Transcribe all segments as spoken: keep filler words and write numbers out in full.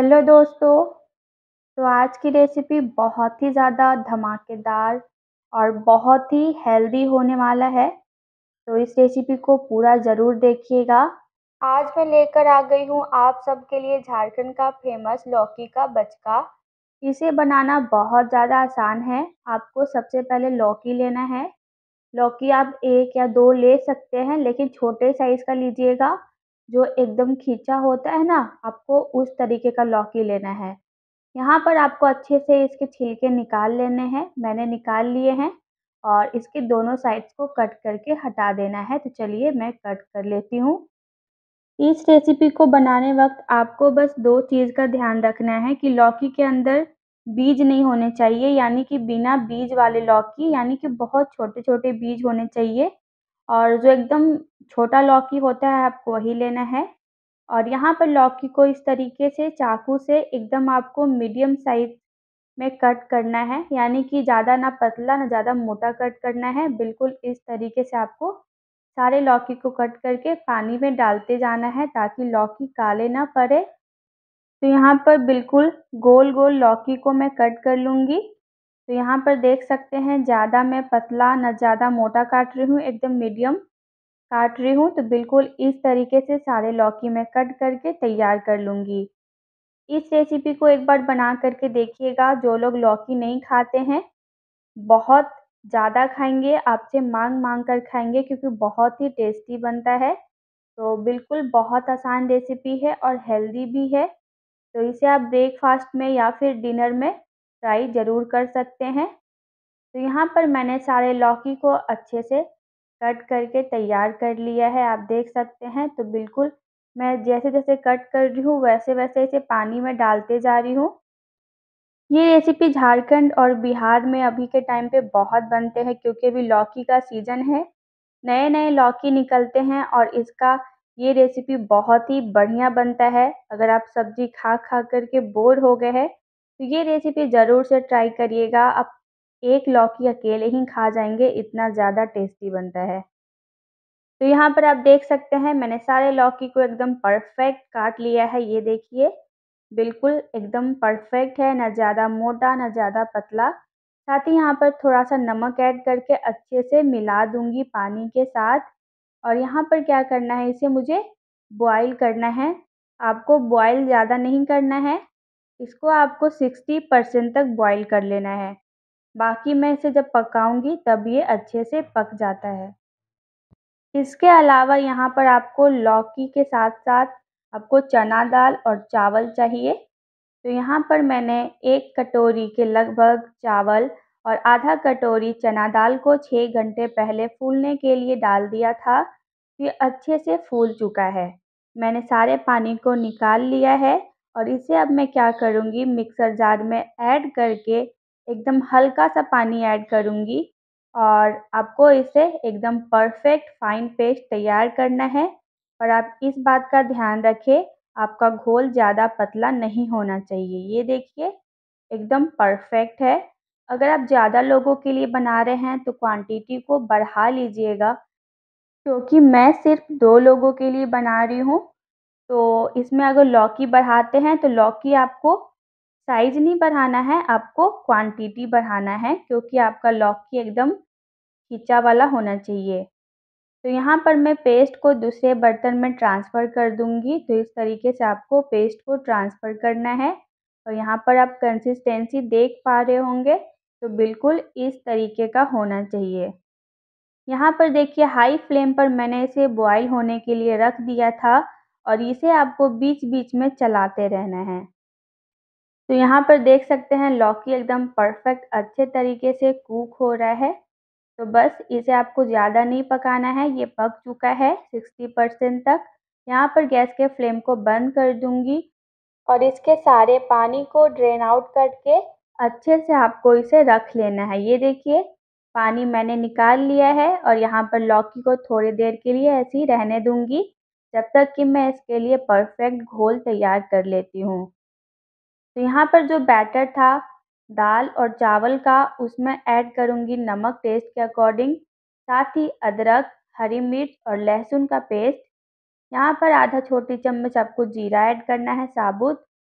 Hello दोस्तों। तो आज की रेसिपी बहुत ही ज़्यादा धमाकेदार और बहुत ही हेल्दी होने वाला है। तो इस रेसिपी को पूरा ज़रूर देखिएगा। आज मैं लेकर आ गई हूँ आप सबके लिए झारखंड का फेमस लौकी का बचका। इसे बनाना बहुत ज़्यादा आसान है। आपको सबसे पहले लौकी लेना है। लौकी आप एक या दो ले सकते हैं, लेकिन छोटे साइज़ का लीजिएगा। जो एकदम खींचा होता है ना, आपको उस तरीके का लौकी लेना है। यहाँ पर आपको अच्छे से इसके छिलके निकाल लेने हैं। मैंने निकाल लिए हैं और इसके दोनों साइड्स को कट करके हटा देना है। तो चलिए मैं कट कर लेती हूँ। इस रेसिपी को बनाने वक्त आपको बस दो चीज़ का ध्यान रखना है कि लौकी के अंदर बीज नहीं होने चाहिए, यानी कि बिना बीज वाले लौकी, यानी कि बहुत छोटे-छोटे बीज होने चाहिए। और जो एकदम छोटा लौकी होता है आपको वही लेना है। और यहाँ पर लौकी को इस तरीके से चाकू से एकदम आपको मीडियम साइज़ में कट करना है, यानी कि ज़्यादा ना पतला ना ज़्यादा मोटा कट करना है। बिल्कुल इस तरीके से आपको सारे लौकी को कट करके पानी में डालते जाना है ताकि लौकी काले ना पड़े। तो यहाँ पर बिल्कुल गोल-गोल लौकी को मैं कट कर लूँगी। तो यहाँ पर देख सकते हैं ज़्यादा मैं पतला ना ज़्यादा मोटा काट रही हूँ, एकदम मीडियम काट रही हूँ। तो बिल्कुल इस तरीके से सारे लौकी मैं कट करके तैयार कर लूँगी। इस रेसिपी को एक बार बना करके देखिएगा। जो लोग लौकी नहीं खाते हैं, बहुत ज़्यादा खाएँगे, आपसे माँग-माँग कर खाएँगे, क्योंकि बहुत ही टेस्टी बनता है। तो बिल्कुल बहुत आसान रेसिपी है और हेल्दी भी है। तो इसे आप ब्रेकफ़ास्ट में या फिर डिनर में ट्राई ज़रूर कर सकते हैं। तो यहाँ पर मैंने सारे लौकी को अच्छे से कट करके तैयार कर लिया है, आप देख सकते हैं। तो बिल्कुल मैं जैसे-जैसे कट कर रही हूँ वैसे-वैसे इसे पानी में डालते जा रही हूँ। ये रेसिपी झारखंड और बिहार में अभी के टाइम पे बहुत बनते हैं, क्योंकि अभी लौकी का सीज़न है। नए-नए लौकी निकलते हैं और इसका ये रेसिपी बहुत ही बढ़िया बनता है। अगर आप सब्ज़ी खा-खा कर के बोर हो गए हैं, तो ये रेसिपी ज़रूर से ट्राई करिएगा। आप एक लौकी अकेले ही खा जाएँगे, इतना ज़्यादा टेस्टी बनता है। तो यहाँ पर आप देख सकते हैं मैंने सारे लौकी को एकदम परफेक्ट काट लिया है, ये देखिए। बिल्कुल एकदम परफेक्ट है, ना ज़्यादा मोटा ना ज़्यादा पतला। साथ ही यहाँ पर थोड़ा-सा नमक ऐड करके अच्छे से मिला दूँगी पानी के साथ। और यहाँ पर क्या करना है, इसे मुझे बॉयल करना है। आपको बॉयल ज़्यादा नहीं करना है, इसको आपको साठ परसेंट तक बॉयल कर लेना है। बाकी मैं इसे जब पकाऊँगी तब ये अच्छे से पक जाता है। इसके अलावा यहाँ पर आपको लौकी के साथ-साथ आपको चना दाल और चावल चाहिए। तो यहाँ पर मैंने एक कटोरी के लगभग चावल और आधा कटोरी चना दाल को छह घंटे पहले फूलने के लिए डाल दिया था। ये अच्छे से फूल चुका है। मैंने सारे पानी को निकाल लिया है और इसे अब मैं क्या करूँगी, मिक्सर जार में ऐड करके एकदम हल्का-सा पानी ऐड करूँगी और आपको इसे एकदम परफेक्ट फाइन पेस्ट तैयार करना है। और आप इस बात का ध्यान रखें, आपका घोल ज़्यादा पतला नहीं होना चाहिए। ये देखिए एकदम परफेक्ट है। अगर आप ज़्यादा लोगों के लिए बना रहे हैं तो क्वांटिटी को बढ़ा लीजिएगा, क्योंकि मैं सिर्फ़ दो लोगों के लिए बना रही हूँ। तो इसमें अगर लौकी बढ़ाते हैं तो लौकी आपको साइज़ नहीं बढ़ाना है, आपको क्वांटिटी बढ़ाना है, क्योंकि आपका लौकी एकदम खिंचा वाला होना चाहिए। तो यहाँ पर मैं पेस्ट को दूसरे बर्तन में ट्रांसफ़र कर दूँगी। तो इस तरीके से आपको पेस्ट को ट्रांसफ़र करना है और यहाँ पर आप कंसिस्टेंसी देख पा रहे होंगे, तो बिल्कुल इस तरीके का होना चाहिए। यहाँ पर देखिए हाई फ्लेम पर मैंने इसे बॉयल होने के लिए रख दिया था और इसे आपको बीच-बीच में चलाते रहना है। तो यहाँ पर देख सकते हैं लौकी एकदम परफेक्ट अच्छे तरीके से कुक हो रहा है। तो बस इसे आपको ज़्यादा नहीं पकाना है, ये पक चुका है साठ परसेंट तक। यहाँ पर गैस के फ्लेम को बंद कर दूँगी और इसके सारे पानी को ड्रेन आउट करके अच्छे से आपको इसे रख लेना है। ये देखिए पानी मैंने निकाल लिया है और यहाँ पर लौकी को थोड़ी देर के लिए ऐसे ही रहने दूँगी, जब तक कि मैं इसके लिए परफेक्ट घोल तैयार कर लेती हूँ। तो यहाँ पर जो बैटर था दाल और चावल का, उसमें ऐड करूँगी नमक टेस्ट के अकॉर्डिंग, साथ ही अदरक, हरी मिर्च और लहसुन का पेस्ट। यहाँ पर आधा छोटी चम्मच आपको जीरा ऐड करना है साबुत।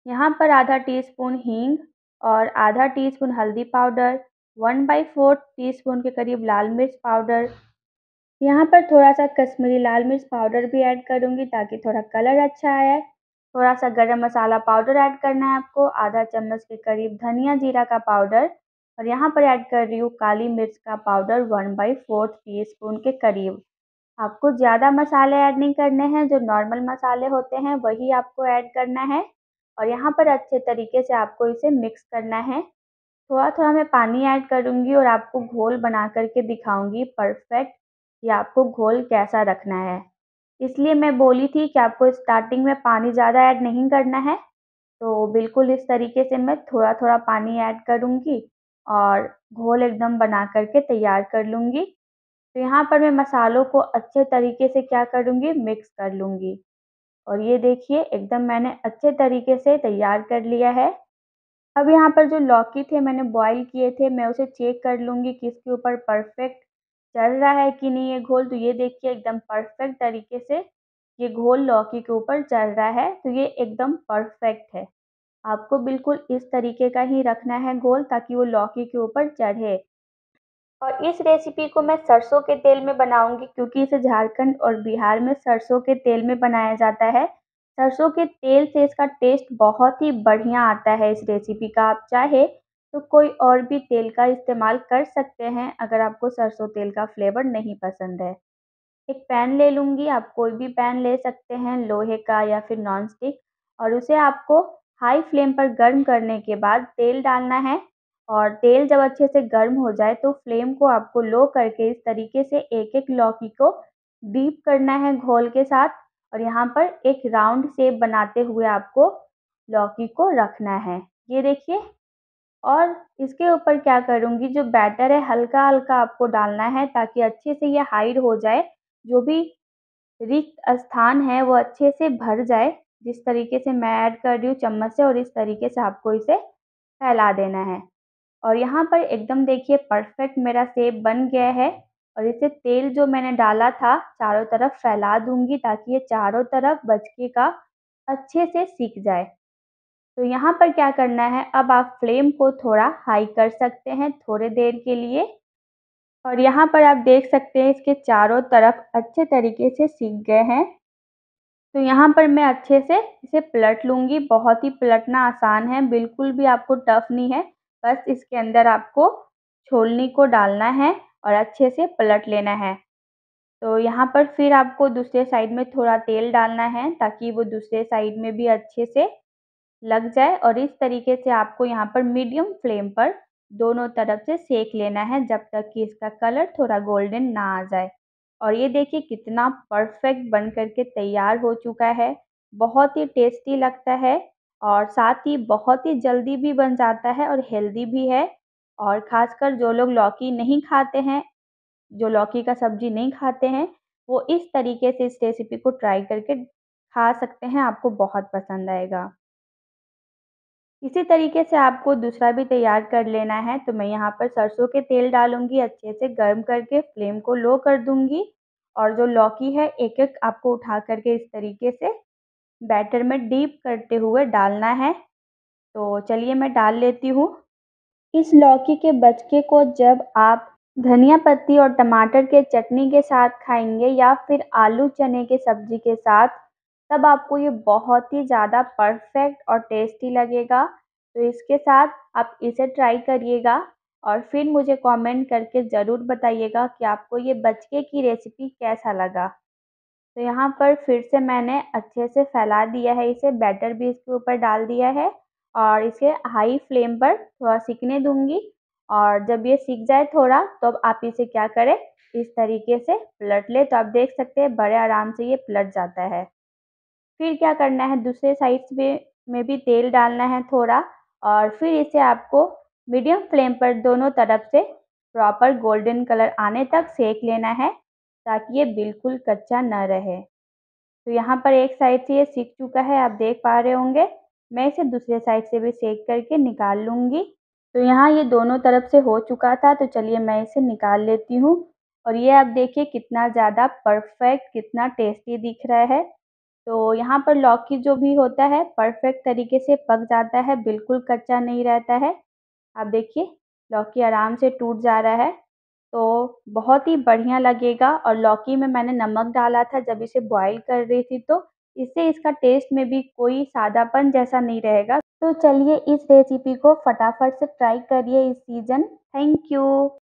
यहाँ पर आधा टीस्पून हींग और आधा टीस्पून हल्दी powder, one by fourth teaspoon के करीब लाल मिर्च पाउडर। यहाँ पर थोड़ा-सा कश्मीरी लाल मिर्च पाउडर भी ऐड करूँगी ताकि थोड़ा कलर अच्छा आए। थोड़ा-सा गरम मसाला पाउडर ऐड करना है आपको, आधा चम्मच के करीब धनिया जीरा का पाउडर और यहाँ पर ऐड कर रही हूँ काली मिर्च का powder one by fourth teaspoon के करीब। आपको ज़्यादा मसाले ऐड नहीं करने हैं, जो नॉर्मल मसाले होते हैं वही आपको ऐड करना है और यहाँ पर अच्छे तरीके से आपको इसे मिक्स करना है। थोड़ा-थोड़ा मैं पानी ऐड करूँगी और आपको घोल बना कर के दिखाऊँगी परफेक्ट कि आपको घोल कैसा रखना है। इसलिए मैं बोली थी कि आपको स्टार्टिंग में पानी ज़्यादा ऐड नहीं करना है, तो बिल्कुल इस तरीके से मैं थोड़ा-थोड़ा पानी ऐड करूँगी और घोल एकदम बना कर के तैयार कर लूँगी। तो यहाँ पर मैं मसालों को अच्छे तरीके से क्या करूँगी, मिक्स कर लूँगी और ये देखिए एकदम मैंने अच्छे तरीके से तैयार कर लिया है। अब यहाँ पर जो लौकी थे मैंने बॉयल किए थे, मैं उसे चेक कर लूँगी कि इसके ऊपर परफेक्ट चल रहा है कि नहीं ये घोल। तो ये देखिए एकदम परफेक्ट तरीके से ये घोल लौकी के ऊपर चल रहा है, तो ये एकदम परफेक्ट है। आपको बिल्कुल इस तरीके का ही रखना है घोल ताकि वो लौकी के ऊपर चढ़े। और इस रेसिपी को मैं सरसों के तेल में बनाऊँगी क्योंकि इसे झारखंड और बिहार में सरसों के तेल में बनाया जाता है। सरसों के तेल से इसका टेस्ट बहुत ही बढ़िया आता है इस रेसिपी का। आप चाहे तो कोई और भी तेल का इस्तेमाल कर सकते हैं अगर आपको सरसों तेल का फ्लेवर नहीं पसंद है। एक पैन ले लूँगी, आप कोई भी पैन ले सकते हैं लोहे का या फिर नॉन स्टिक और उसे आपको हाई फ्लेम पर गर्म करने के बाद तेल डालना है और तेल जब अच्छे से गर्म हो जाए तो फ्लेम को आपको लो करके इस तरीके से एक-एक लौकी को डीप करना है घोल के साथ और यहाँ पर एक राउंड शेप बनाते हुए आपको लौकी को रखना है। ये देखिए और इसके ऊपर क्या करूँगी जो बैटर है हल्का-हल्का आपको डालना है ताकि अच्छे से ये हाइड हो जाए। जो भी रिक्त स्थान है वो अच्छे से भर जाए। जिस तरीके से मैं ऐड कर रही हूँ चम्मच से और इस तरीके से आपको इसे फैला देना है। और यहाँ पर एकदम देखिए परफेक्ट मेरा शेप बन गया है और इसे तेल जो मैंने डाला था चारों तरफ फैला दूँगी ताकि ये चारों तरफ बचके का अच्छे से सिक जाए। तो यहाँ पर क्या करना है, अब आप फ्लेम को थोड़ा हाई कर सकते हैं थोड़े देर के लिए और यहाँ पर आप देख सकते हैं इसके चारों तरफ अच्छे तरीके से सिक गए हैं। तो यहाँ पर मैं अच्छे से इसे पलट लूँगी, बहुत ही पलटना आसान है, बिल्कुल भी आपको टफ नहीं है। बस इसके अंदर आपको छोलनी को डालना है और अच्छे से पलट लेना है। तो यहाँ पर फिर आपको दूसरे साइड में थोड़ा तेल डालना है ताकि वो दूसरे साइड में भी अच्छे से लग जाए और इस तरीके से आपको यहाँ पर मीडियम फ्लेम पर दोनों तरफ से सेक लेना है जब तक कि इसका कलर थोड़ा गोल्डन ना आ जाए। और ये देखिए कितना परफेक्ट बन कर के तैयार हो चुका है। बहुत ही टेस्टी लगता है और साथ ही बहुत ही जल्दी भी बन जाता है और हेल्दी भी है। और ख़ासकर जो लोग लौकी नहीं खाते हैं, जो लौकी का सब्ज़ी नहीं खाते हैं, वो इस तरीके से इस रेसिपी को ट्राई करके खा सकते हैं, आपको बहुत पसंद आएगा। इसी तरीके से आपको दूसरा भी तैयार कर लेना है, तो मैं यहाँ पर सरसों के तेल डालूँगी, अच्छे से गर्म करके फ्लेम को लो कर दूँगी और जो लौकी है एक-एक आपको उठा कर के इस तरीके से बैटर में डीप करते हुए डालना है। तो चलिए मैं डाल लेती हूँ। इस लौकी के बचके को जब आप धनिया पत्ती और टमाटर के चटनी के साथ खाएँगे या फिर आलू चने के सब्ज़ी के साथ, तब आपको ये बहुत ही ज़्यादा परफेक्ट और टेस्टी लगेगा। तो इसके साथ आप इसे ट्राई करिएगा और फिर मुझे कमेंट करके ज़रूर बताइएगा कि आपको ये बचके की रेसिपी कैसा लगा। तो यहाँ पर फिर से मैंने अच्छे से फैला दिया है इसे, बैटर भी इसके ऊपर डाल दिया है और इसे हाई फ्लेम पर थोड़ा सिकने दूँगी और जब ये सिक जाए थोड़ा, तो अब आप इसे क्या करें, इस तरीके से पलट लें। तो आप देख सकते हैं बड़े आराम से ये पलट जाता है। फिर क्या करना है, दूसरे साइड में में भी तेल डालना है थोड़ा और फिर इसे आपको मीडियम फ्लेम पर दोनों तरफ से प्रॉपर गोल्डन कलर आने तक सेक लेना है, ताकि ये बिल्कुल कच्चा ना रहे। तो यहाँ पर एक साइड से ये सिक चुका है, आप देख पा रहे होंगे। मैं इसे दूसरे साइड से भी सेक करके निकाल लूँगी। तो यहाँ ये दोनों तरफ से हो चुका था, तो चलिए मैं इसे निकाल लेती हूँ और ये आप देखिए कितना ज़्यादा परफेक्ट, कितना टेस्टी दिख रहा है। तो यहाँ पर लौकी जो भी होता है परफेक्ट तरीके से पक जाता है, बिल्कुल कच्चा नहीं रहता है। आप देखिए लौकी आराम से टूट जा रहा है, तो बहुत ही बढ़िया लगेगा और लौकी में मैंने नमक डाला था जब इसे बॉयल कर रही थी, तो इससे इसका टेस्ट में भी कोई सादापन जैसा नहीं रहेगा। तो चलिए इस रेसिपी को फटाफट से ट्राई करिए इस सीज़न। Thank you.